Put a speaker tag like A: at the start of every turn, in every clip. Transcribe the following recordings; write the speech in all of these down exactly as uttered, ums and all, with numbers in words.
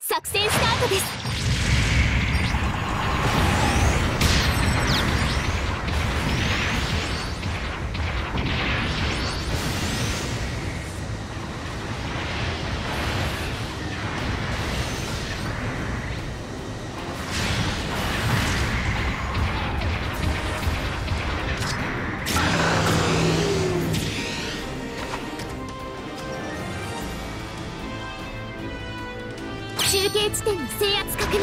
A: 作戦スタートです。中継地点の制圧確認。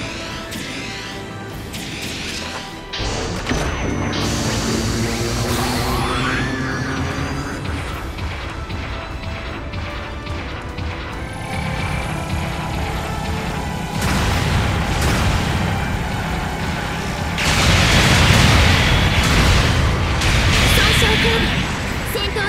A: 損傷警備、戦闘継続に問題なし。損傷増加、そのままビルスーツをもう持ちません。脱出してください。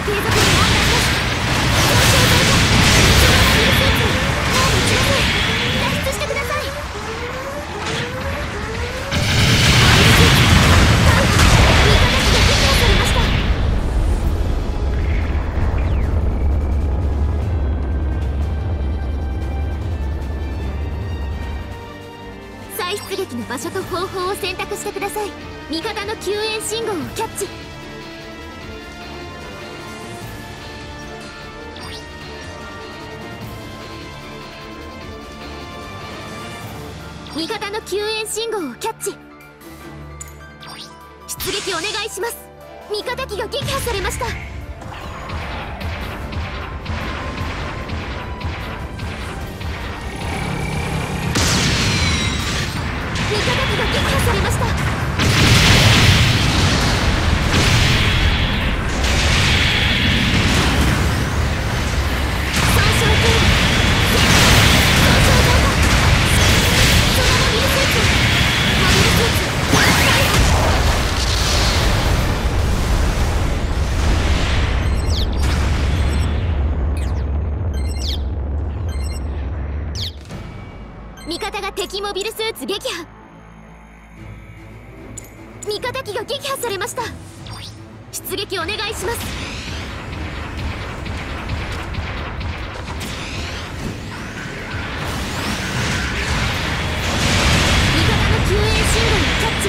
A: 再出撃の場所と方法を選択してください。味方の救援信号をキャッチ。味方の救援信号をキャッチ。出撃お願いします。味方機が撃破されました。味方機が撃破されました。損傷警備、損傷増加、そのモビルスーツ、モビルスーツ味方が敵モビルスーツ撃破。味方機が撃破されました。出撃お願いします。味方の救援信号をキャッチ。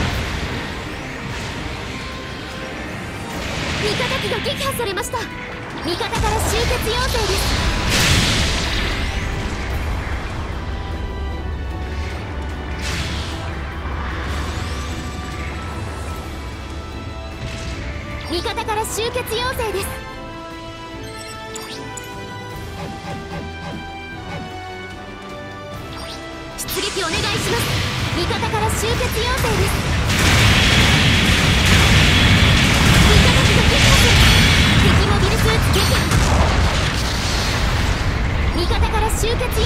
A: 味方機が撃破されました。味方から集結要請です。味方から集結要請です。出撃お願いします。味方から集結要請です。味方機が撃破する。敵モビルスーツ撃破。味方から集結要請です。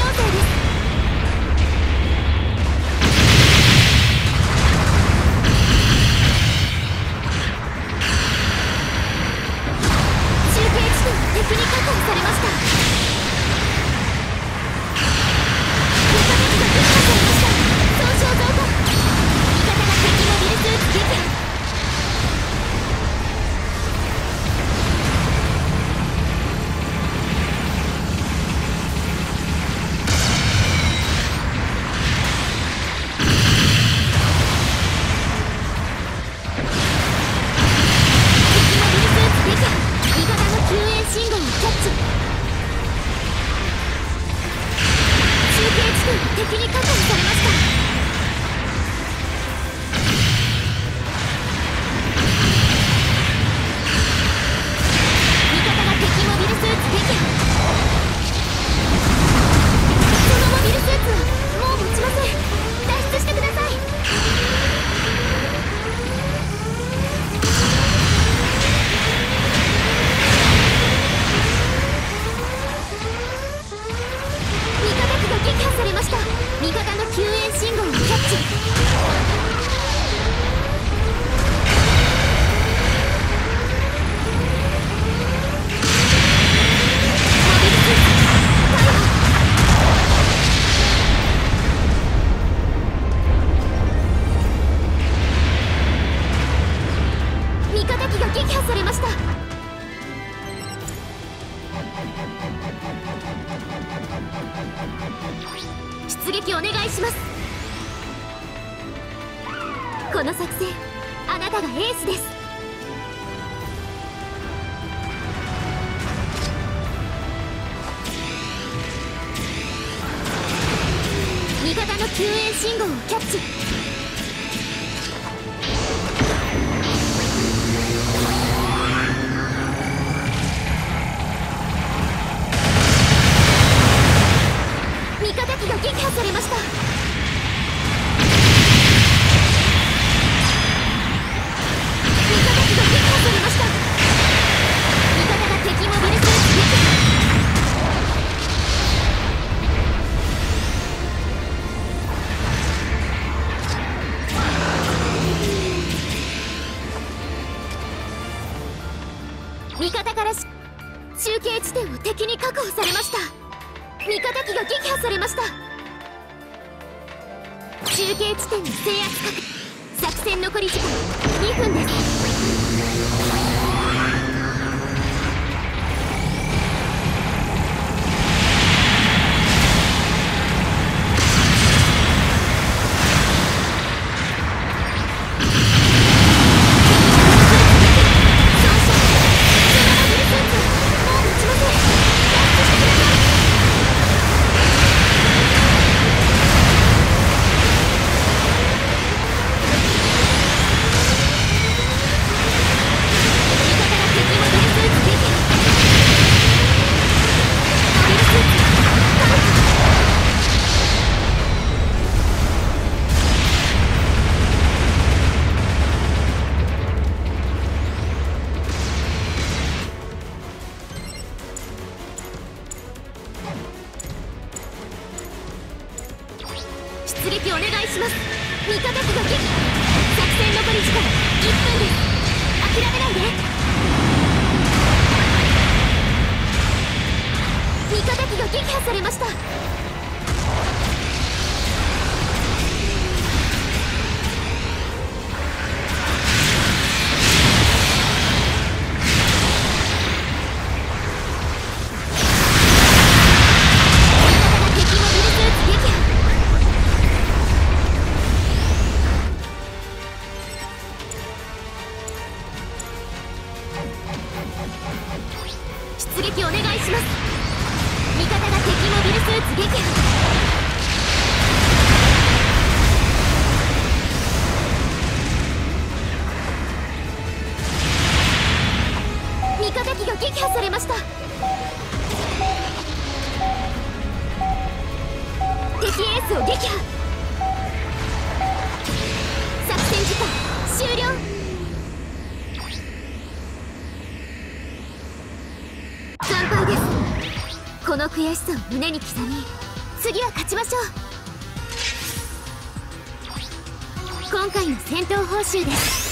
A: 敵に確保されました。味方機が撃破されました。損傷増加。味方が敵モビルスーツ撃破。敵に確保されました。味方が敵モビルスーツ撃破。そのモビルスーツはもう持ちません。脱出してください。味方機が撃破されました。味方の救援信号をキャッチ。モビルスーツ逮捕。味方機が撃破されました。 出撃お願いします。この作戦あなたがエースです。味方の救援信号をキャッチ。味方機が撃破されました。味方機が撃破されました。味方が敵モビルスーツ撃破。味方からし中継地点を敵に確保されました。味方機が撃破されました。中継地点の制圧確。作戦残り時間にふんです。出撃お願いします。味方機が撃破。作戦残り時間いっぷんです。諦めないで。味方機が撃破されました。出撃お願いします。味方が敵モビルスーツ撃破。味方機が撃破されました。敵エースを撃破。作戦時間終了。完敗です。この悔しさを胸に刻み次は勝ちましょう。今回の戦闘報酬です。